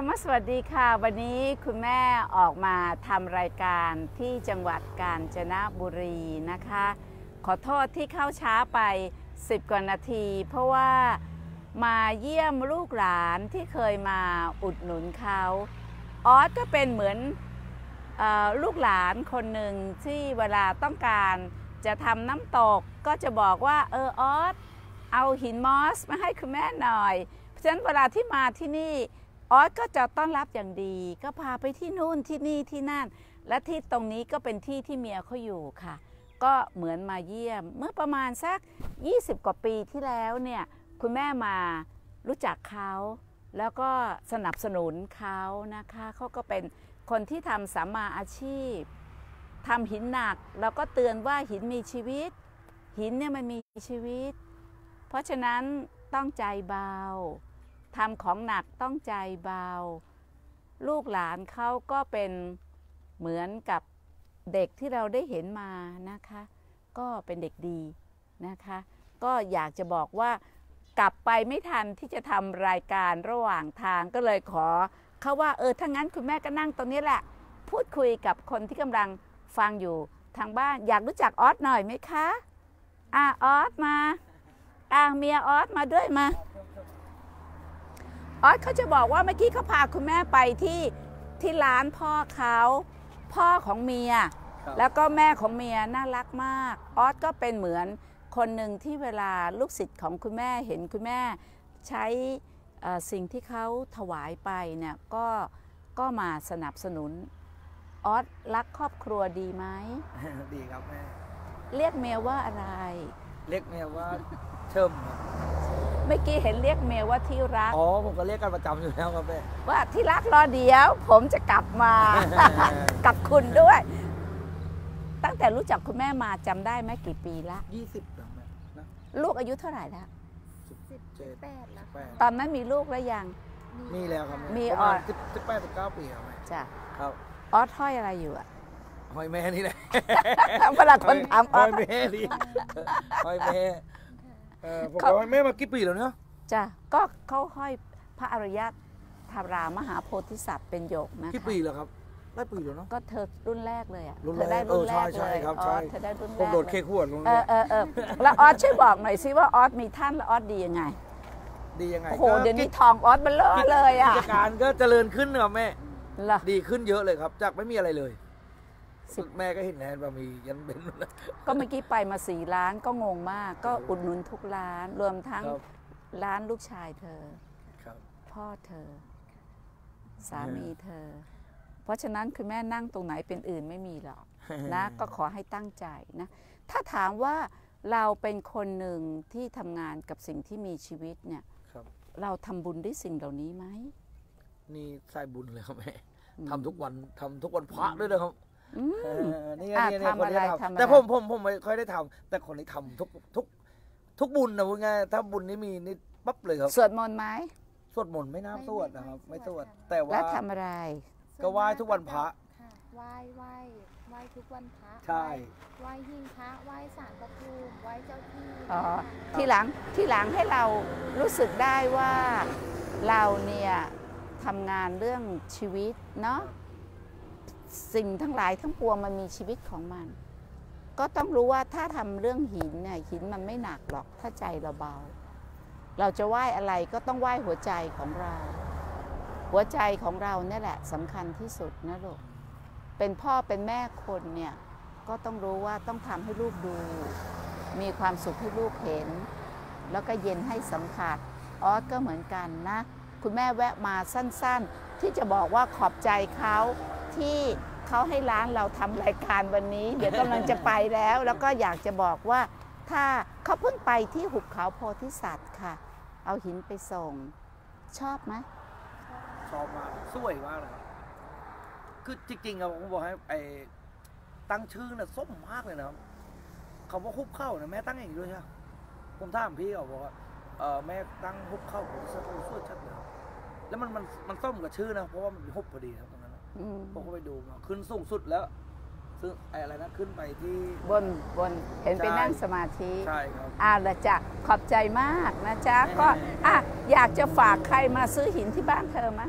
สวัสดีค่ะวันนี้คุณแม่ออกมาทำรายการที่จังหวัดกาญจนบุรีนะคะขอโทษที่เข้าช้าไป10 กว่านาทีเพราะว่ามาเยี่ยมลูกหลานที่เคยมาอุดหนุนเขาออสก็เป็นเหมือนลูกหลานคนหนึ่งที่เวลาต้องการจะทำน้ำตกก็จะบอกว่าออสเอาหินมอสมาให้คุณแม่หน่อยเพราะฉะนั้นเวลาที่มาที่นี่ออสก็จะต้อนรับอย่างดีก็พาไปที่นู่นที่นี่ที่นั่นและที่ตรงนี้ก็เป็นที่ที่เมียเขาอยู่ค่ะก็เหมือนมาเยี่ยมเมื่อประมาณสัก20 กว่าปีที่แล้วเนี่ยคุณแม่มารู้จักเขาแล้วก็สนับสนุนเขานะคะเขาก็เป็นคนที่ทำสัมมาอาชีพทำหินหนักแล้วก็เตือนว่าหินมีชีวิตหินเนี่ยมันมีชีวิตเพราะฉะนั้นต้องใจเบาทำของหนักต้องใจเบาลูกหลานเขาก็เป็นเหมือนกับเด็กที่เราได้เห็นมานะคะก็เป็นเด็กดีนะคะก็อยากจะบอกว่ากลับไปไม่ทันที่จะทำรายการระหว่างทางก็เลยขอเขาว่าถ้างั้นคุณแม่ก็นั่งตรงนี้แหละพูดคุยกับคนที่กำลังฟังอยู่ทางบ้านอยากรู้จักออสหน่อยไหมคะออสมาเมียออสมาด้วยมาออสเขาจะบอกว่าเมื่อกี้เขาพาคุณแม่ไปที่ร้านพ่อเขาพ่อของเมียแล้วก็แม่ของเมียน่ารักมากออสก็เป็นเหมือนคนหนึ่งที่เวลาลูกศิษย์ของคุณแม่เห็นคุณแม่ใช้สิ่งที่เขาถวายไปเนี่ยก็มาสนับสนุนออสรักครอบครัวดีไหมดีครับแม่เรียกเมียว่าอะไรเรียกเมียว่าเชิมเมื่อกี้เห็นเรียกเมียว่าที่รักผมก็เรียกกันประจำอยู่แล้วครับแม่ว่าที่รักรอเดี๋ยวผมจะกลับมา กับคุณด้วยตั้งแต่รู้จักคุณแม่มาจำได้ไหมกี่ปีละ 20แล้วแม่นะลูกอายุเท่าไหร่แล้ว 18แล้วตอนนั้นมีลูกแล้วยังมีแล้วครับมีออส 18-19 ปีครับแม่จ้ะครับออสห้อยอะไรอยู่อะห้อยแม่นี่แหละเวลาคนถามห้อยแม่ดิห้อยแม่ผมห้อยแม่มากี่ปีแล้วเนาะจ้ะก็เขาห้อยพระอริยธารามหาโพธิสัตว์เป็นหยกนะคะกี่ปีแล้วครับได้ปีแล้วเนาะก็เธอรุ่นแรกเลยอ่ะเธอได้รุ่นแรกเลยออสเธอได้รุ่นแรกผมโดดเคขวดลงเลยแล้วออสช่วยบอกหน่อยสิว่าออสมีท่านแล้วออสดียังไงดียังไงโอ้โหเดี๋ยวนี้ทองออสมันเลอะเลยอ่ะกิจการก็เจริญขึ้นครับแม่ดีขึ้นเยอะเลยครับจากไม่มีอะไรเลยแม่ก็เห็นแทนบะหมี่ยันเป็นก็เมื่อกี้ไปมา4 ร้านก็งงมากก็อุดหนุนทุกร้านรวมทั้งร้านลูกชายเธอพ่อเธอสามีเธอเพราะฉะนั้นคือแม่นั่งตรงไหนเป็นอื่นไม่มีหรอกนะก็ขอให้ตั้งใจนะถ้าถามว่าเราเป็นคนหนึ่งที่ทำงานกับสิ่งที่มีชีวิตเนี่ยเราทำบุญด้วยสิ่งเหล่านี้ไหมนี่ใส่บุญเลยครับแม่ทำทุกวันพระด้วยนะครับนี่คนที่ทำแต่ผมไม่ค่อยได้ทำแต่คนที่ทำทุกบุญนะว่าไงถ้าบุญนี้มีนี่ปั๊บเลยครับสวดมนต์ไหมสวดมนต์ไม่น่าสวดนะครับไม่สวดแต่ว่าแล้วทำอะไรก็ไหว้ทุกวันพระไหว้ทุกวันพระใช่ไหว้หิ้งพระไหว้ศาลพระภูมิไหว้เจ้าที่ทีหลังให้เรารู้สึกได้ว่าเราเนี่ยทำงานเรื่องชีวิตเนาะสิ่งทั้งหลายทั้งปวงมันมีชีวิตของมันก็ต้องรู้ว่าถ้าทำเรื่องหินเนี่ยหินมันไม่หนักหรอกถ้าใจเราเบาเราจะไหว้อะไรก็ต้องไหว้หัวใจของเราหัวใจของเราเนี่ยแหละสำคัญที่สุดนะลูกเป็นพ่อเป็นแม่คนเนี่ยก็ต้องรู้ว่าต้องทำให้ลูกดูมีความสุขให้ลูกเห็นแล้วก็เย็นให้สัมผัสออสก็เหมือนกันนะคุณแม่แวะมาสั้นๆที่จะบอกว่าขอบใจเขาที่เขาให้ร้านเราทำรายการวันนี้เดี๋ยวกำลังจะไปแล้วก็อยากจะบอกว่าถ้าเขาเพิ่งไปที่หุบเขาโพธิสัตว์ค่ะเอาหินไปส่งชอบไหมชอบมากสวยมากเลยคือจริงๆอะผมบอกให้ตั้งชื่อน่ะส้มมากเลยนะครับคำว่าหุบเข้านะแม่ตั้งอย่างนี้ด้วยใช่ไหมผมถามพี่เขาบอกว่าแม่ตั้งหุบเข้าผมสวยชัดเลยแล้วมันส้มกับชื่อนะเพราะว่ามันหุบพอดีครับตรงนั้นผมก็ไปดูมาขึ้นสูงสุดแล้วซึ่งอะไรนะขึ้นไปที่บนเห็นไปนั่งสมาธิใช่ครับละจ้ะขอบใจมากนะจ๊ะก็อยากจะฝากใครมาซื้อหินที่บ้านเธอไหม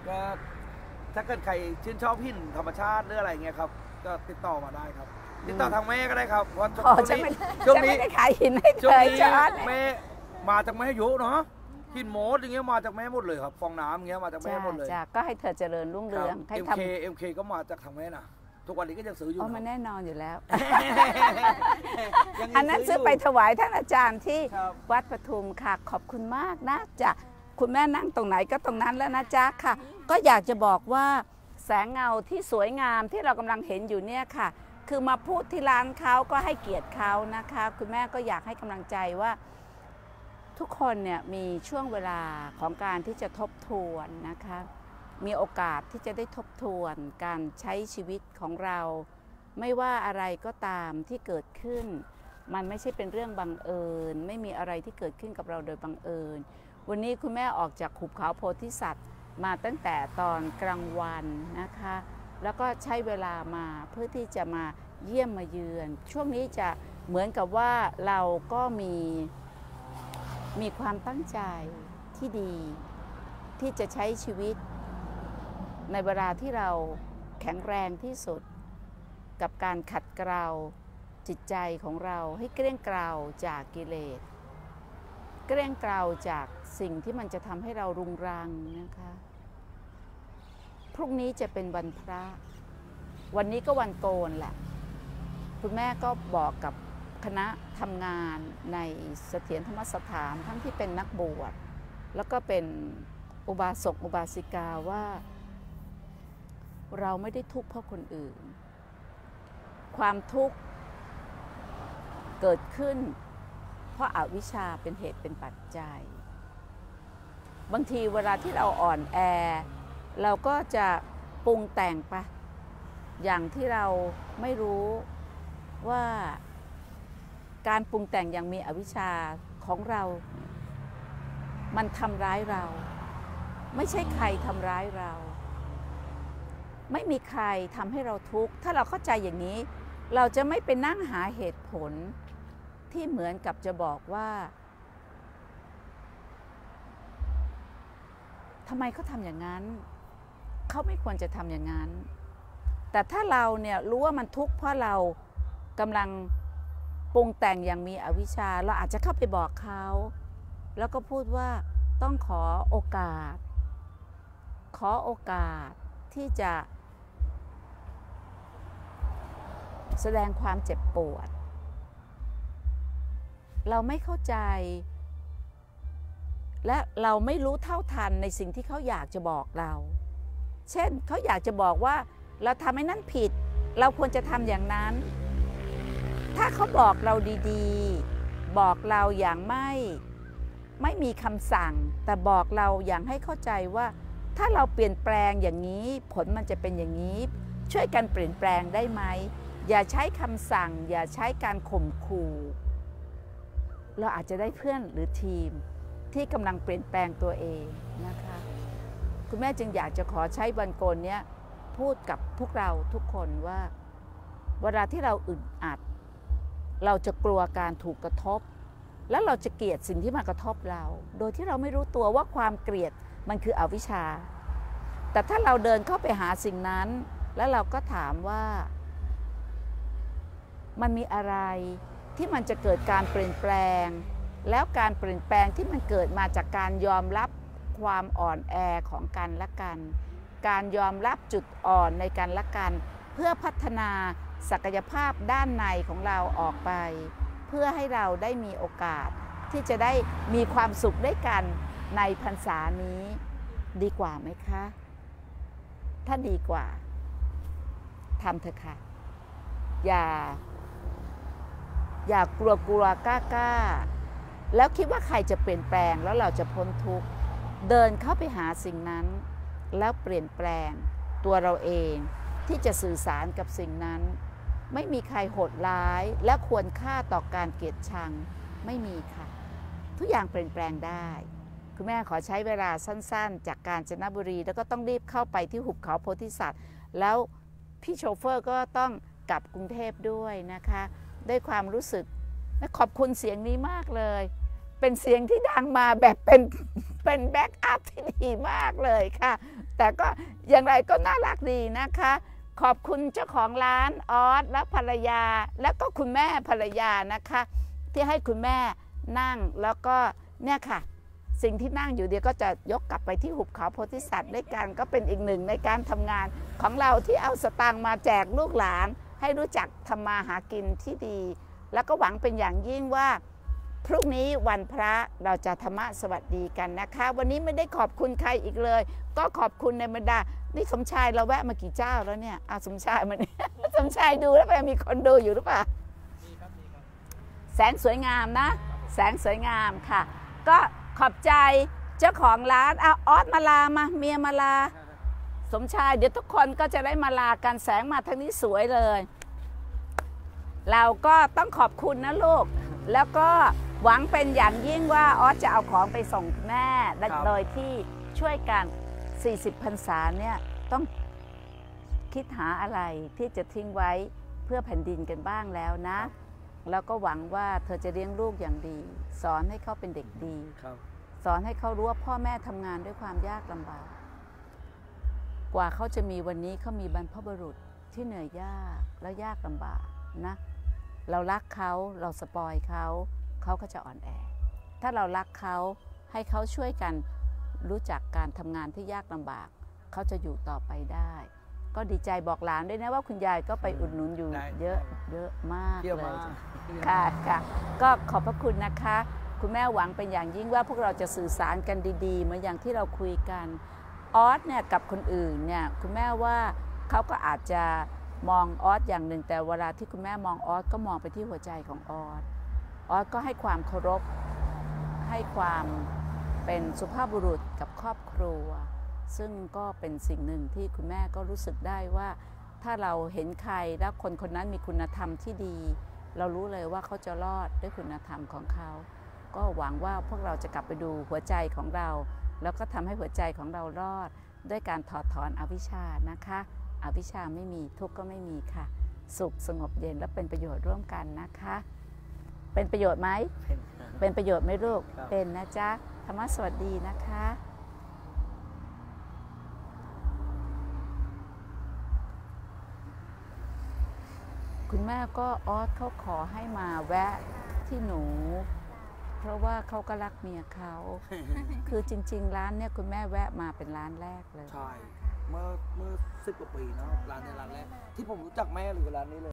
ก็ถ้าเกิดใครชื่นชอบหินธรรมชาติหรืออะไรเงี้ยครับก็ติดต่อมาได้ครับติดต่อทางแม่ก็ได้ครับเพราะช่วงนี้ไม่ได้ขายหินให้เธช่วงอนี้จอร์จแม่มาจากแม่ยุเนาะหินโมดอย่างเงี้ยมาจากแม่หมดเลยครับฟองน้ำอย่างเงี้ยมาจากแม่หมดเลยจ้ะก็ให้เธอเจริญรุ่งเรืองให้ทำ MK ก็มาจากทางแม่นะทุกวันนี้ก็ยังซื้ออยู่มันแน่นอนอยู่แล้วยังอันนั้นซื้อไปถวายท่านอาจารย์ที่ครับวัดปทุมค่ะขอบคุณมากนะจ๊ะคุณแม่นั่งตรงไหนก็ตรงนั้นแล้วนะจ๊ะค่ะ ก็อยากจะบอกว่าแสงเงาที่สวยงามที่เรากำลังเห็นอยู่เนี่ยค่ะ คือมาพูดที่ร้านเขาก็ให้เกียรติเขานะคะ คุณแม่ก็อยากให้กำลังใจว่า ทุกคนเนี่ยมีช่วงเวลาของการที่จะทบทวนนะคะ มีโอกาสที่จะได้ทบทวนการใช้ชีวิตของเรา ไม่ว่าอะไรก็ตามที่เกิดขึ้น มันไม่ใช่เป็นเรื่องบังเอิญไม่มีอะไรที่เกิดขึ้นกับเราโดยบังเอิญวันนี้คุณแม่ออกจากหุบเขาโพธิสัตว์มาตั้งแต่ตอนกลางวันนะคะแล้วก็ใช้เวลามาเพื่อที่จะมาเยี่ยมมาเยือนช่วงนี้จะเหมือนกับว่าเราก็มีความตั้งใจที่ดีที่จะใช้ชีวิตในเวลาที่เราแข็งแรงที่สุดกับการขัดเกลาจิตใจของเราให้เกลี้ยงเกลาจากกิเลสเกลี้ยงเกลาจากสิ่งที่มันจะทำให้เรารุงรังนะคะพรุ่งนี้จะเป็นวันพระวันนี้ก็วันโกนแหละคุณแม่ก็บอกกับคณะทำงานในเสถียรธรรมสถานทั้งที่เป็นนักบวชแล้วก็เป็นอุบาสกอุบาสิกาว่าเราไม่ได้ทุกข์เพราะคนอื่นความทุกข์เกิดขึ้นเพราะอวิชชาเป็นเหตุเป็นปัจจัยบางทีเวลาที่เราอ่อนแอเราก็จะปรุงแต่งไปอย่างที่เราไม่รู้ว่าการปรุงแต่งอย่างมีอวิชชาของเรามันทำร้ายเราไม่ใช่ใครทำร้ายเราไม่มีใครทำให้เราทุกข์ถ้าเราเข้าใจอย่างนี้เราจะไม่ไปนั่งหาเหตุผลที่เหมือนกับจะบอกว่าทำไมเขาทำอย่างนั้นเขาไม่ควรจะทำอย่างนั้นแต่ถ้าเราเนี่ยรู้ว่ามันทุกข์เพราะเรากำลังปรุงแต่งอย่างมีอวิชชาเราอาจจะเข้าไปบอกเขาแล้วก็พูดว่าต้องขอโอกาสที่จะแสดงความเจ็บปวดเราไม่เข้าใจและเราไม่รู้เท่าทันในสิ่งที่เขาอยากจะบอกเราเช่นเขาอยากจะบอกว่าเราทำให้นั่นผิดเราควรจะทำอย่างนั้นถ้าเขาบอกเราดีๆบอกเราอย่างไม่มีคำสั่งแต่บอกเราอย่างให้เข้าใจว่าถ้าเราเปลี่ยนแปลงอย่างนี้ผลมันจะเป็นอย่างนี้ช่วยกันเปลี่ยนแปลงได้ไหมอย่าใช้คำสั่งอย่าใช้การข่มขู่เราอาจจะได้เพื่อนหรือทีมที่กำลังเปลี่ยนแปลงตัวเองนะคะคุณแม่จึงอยากจะขอใช้วันโกนนี้พูดกับพวกเราทุกคนว่าเวลาที่เราอึดอัดเราจะกลัวการถูกกระทบแล้วเราจะเกลียดสิ่งที่มากระทบเราโดยที่เราไม่รู้ตัวว่าความเกลียดมันคืออวิชชาแต่ถ้าเราเดินเข้าไปหาสิ่งนั้นแล้วเราก็ถามว่ามันมีอะไรที่มันจะเกิดการเปลี่ยนแปลงแล้วการเปลี่ยนแปลงที่มันเกิดมาจากการยอมรับความอ่อนแอของกันและกันการยอมรับจุดอ่อนในกันและกันเพื่อพัฒนาศักยภาพด้านในของเราออกไปเพื่อให้เราได้มีโอกาสที่จะได้มีความสุขด้วยกันในพรรษานี้ดีกว่าไหมคะถ้าดีกว่าทำเถอะค่ะอย่ากลัวกล้าแล้วคิดว่าใครจะเปลี่ยนแปลงแล้วเราจะพ้นทุกข์เดินเข้าไปหาสิ่งนั้นแล้วเปลี่ยนแปลงตัวเราเองที่จะสื่อสารกับสิ่งนั้นไม่มีใครโหดร้ายและควรค่าต่อการเกลียดชังไม่มีค่ะทุกอย่างเปลี่ยนแปลงได้คุณแม่ขอใช้เวลาสั้นๆจากกาญจนบุรีแล้วก็ต้องรีบเข้าไปที่หุบเขาโพธิสัตว์แล้วพี่โชเฟอร์ก็ต้องกลับกรุงเทพด้วยนะคะด้วยความรู้สึกและขอบคุณเสียงนี้มากเลยเป็นเสียงที่ดังมาแบบเป็นแบ็กอัพที่ดีมากเลยค่ะแต่ก็อย่างไรก็น่ารักดีนะคะ ขอบคุณเจ้าของร้านออสและภรรยา และก็คุณแม่ภรรยานะคะ ที่ให้คุณแม่นั่งแล้วก็เนี่ยค่ะ สิ่งที่นั่งอยู่เดียวก็จะยกกลับไปที่หุบเขาโพธิสัตว์ด้วยกันก็เป็นอีกหนึ่งในการทำงานของเราที่เอาสตางค์มาแจกลูกหลานให้รู้จักทำมาหากินที่ดี แล้วก็หวังเป็นอย่างยิ่งว่าพรุ่งนี้วันพระเราจะธรรมะสวัสดีกันนะคะ วันนี้ไม่ได้ขอบคุณใครอีกเลย ก็ขอบคุณในบรรดานี่สมชายเราแวะมากี่เจ้าแล้วเนี่ยเอาสมชายมาเนี่ย สมชายดูแล้วไปมีคนดูอยู่หรือเปล่าแสงสวยงามนะแสงสวยงามค่ะก็ขอบใจเจ้าของร้านออสมาลามาเมียมาลาสมชายเดี๋ยวทุกคนก็จะได้มาลากันแสงมาทางนี้สวยเลยเราก็ต้องขอบคุณนะลูกแล้วก็หวังเป็นอย่างยิ่งว่าออสจะเอาของไปส่งแม่โดยที่ช่วยกัน40 พรรษาเนี่ยต้องคิดหาอะไรที่จะทิ้งไว้เพื่อแผ่นดินกันบ้างแล้วนะแล้วก็หวังว่าเธอจะเลี้ยงลูกอย่างดีสอนให้เขาเป็นเด็กดีสอนให้เขารู้ว่าพ่อแม่ทำงานด้วยความยากลำบากกว่าเขาจะมีวันนี้เขามีบรรพบุรุษที่เหนื่อยยากและยากลำบากนะเรารักเขาเราสปอยเขาเขาก็จะอ่อนแอถ้าเรารักเขาให้เขาช่วยกันรู้จักการทำงานที่ยากลำบากเขาจะอยู่ต่อไปได้ก็ดีใจบอกหลานด้วยนะว่าคุณยายก็ไปอุดหนุนอยู่เยอะมากเลยค่ะก็ขอบพระคุณนะคะคุณแม่หวังเป็นอย่างยิ่งว่าพวกเราจะสื่อสารกันดีๆเหมือนอย่างที่เราคุยกันออสเนี่ยกับคนอื่นเนี่ยคุณแม่ว่าเขาก็อาจจะมองออสอย่างหนึ่งแต่เวลาที่คุณแม่มองออสก็มองไปที่หัวใจของออสก็ให้ความเคารพให้ความเป็นสุภาพบุรุษกับครอบครัวซึ่งก็เป็นสิ่งหนึ่งที่คุณแม่ก็รู้สึกได้ว่าถ้าเราเห็นใครแล้วคนคนนั้นมีคุณธรรมที่ดีเรารู้เลยว่าเขาจะรอดด้วยคุณธรรมของเขาก็หวังว่าพวกเราจะกลับไปดูหัวใจของเราแล้วก็ทำให้หัวใจของเรารอดด้วยการถอดถอนอวิชชานะคะอวิชชาไม่มีทุกข์ก็ไม่มีค่ะสุขสงบเย็นและเป็นประโยชน์ร่วมกันนะคะเป็นประโยชน์ไหมเป็นประโยชน์ไหมลูกเป็นนะจ๊ะธรรมะสวัสดีนะคะคุณแม่ก็ออสเขาขอให้มาแวะที่หนูเพราะว่าเขาก็รักเมียเขาคือจริงๆร้านเนี่ยคุณแม่แวะมาเป็นร้านแรกเลยใช่เมื่อ10 กว่าปีเนาะร้านในร้านแรกที่ผมรู้จักแม่หรือร้านนี้เลย